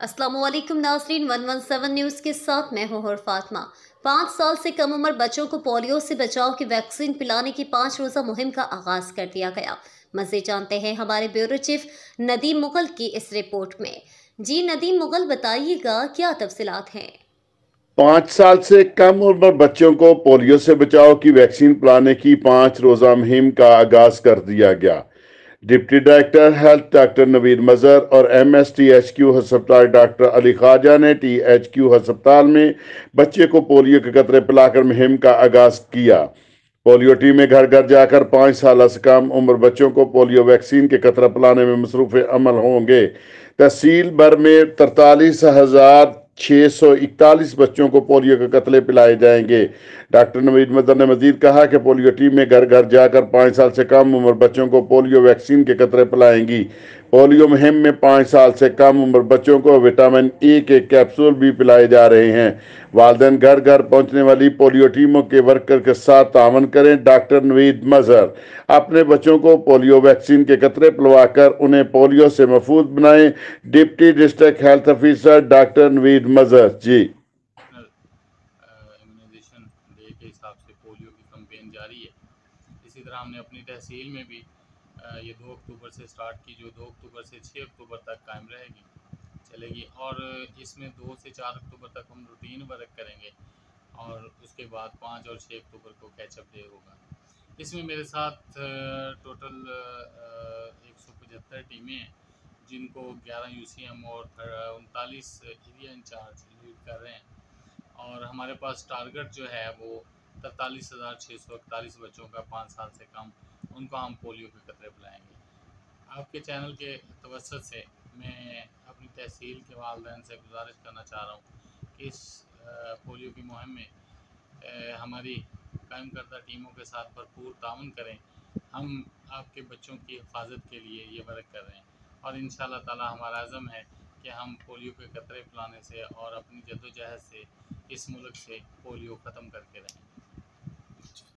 अस्सलामुअलैकुम नाज़रीन, 117 न्यूज़ के साथ मैं हूं हर फातिमा। 5 साल से कम उम्र बच्चों को पोलियो से बचाव की वैक्सीन पिलाने की 5 रोज़ा मुहिम का आगाज़ कर दिया गया। मज़ीद जानते हैं हमारे ब्यूरो चीफ नदीम मुगल की इस रिपोर्ट में। जी नदीम मुगल, बताइएगा क्या तफसीलात हैं। 5 साल से कम उम्र बच्चों को पोलियो से बचाव की वैक्सीन पिलाने की 5 रोज़ा मुहिम का आगाज कर दिया गया। Deputy director health doctor Naveed Mazhar और MSTHQ अस्पताल डॉक्टर अली ख्वाजा ने THQ अस्पताल में बच्चे को पोलियो के कतरे पिलाकर मुहिम का आगाज किया। पोलियो टीमें घर घर जाकर 5 साल से कम उम्र बच्चों को पोलियो वैक्सीन के कतरा पिलाने में मसरूफ अमल होंगे। तहसील भर में 43,641 बच्चों को पोलियो के कतले पिलाए जाएंगे। डॉक्टर नवीद मदर ने मजीद कहा कि पोलियो टीमें घर घर जाकर 5 साल से कम उम्र बच्चों को पोलियो वैक्सीन के कतरे पिलाएंगी। पोलियो मुहिम में 5 साल से कम उम्र बच्चों को विटामिन E के कैप्सूल भी पिलाए जा रहे हैं। वालिदैन घर घर पहुंचने वाली पोलियो टीमों के वर्कर के साथ तावन करें। डॉक्टर नवीद मजहर अपने बच्चों को पोलियो वैक्सीन के कतरे पिलवाकर उन्हें पोलियो से महफूज बनाएं। Deputy district health officer doctor Naveed Mazhar ji. Immunisation day के हिसाब से पोलियो की कैंपेन जारी है। इसी तरह हमने अपनी तहसील में भी ये 2 अक्टूबर से स्टार्ट की, जो 2 अक्टूबर से 6 अक्टूबर तक कायम चलेगी और इसमें 2 से 4 अक्टूबर तक हम रूटीन वर्क करेंगे और उसके बाद 5 और 6 अक्टूबर को कैचअप डे होगा। इसमें मेरे साथ टोटल 175 टीमें हैं, जिनको 11 UCM और 39 एरिया इंचार्ज लीड कर रहे हैं और हमारे पास टारगेट जो है वो 43,641 बच्चों का 5 साल से कम, उनको हम पोलियो के कतरे पिलाएंगे। आपके चैनल के तवज्जुह से मैं अपनी तहसील के वालिदैन से गुजारिश करना चाह रहा हूँ कि इस पोलियो की मुहिम में हमारी कायम करदा टीमों के साथ भरपूर ताउन करें। हम आपके बच्चों की हिफाजत के लिए ये वर्क कर रहे हैं और इंशाअल्लाह ताला हमारा अज़म है कि हम पोलियो के कतरे पिलाने से और अपनी जद्दोजहद से इस मुल्क से पोलियो ख़त्म करके रहें।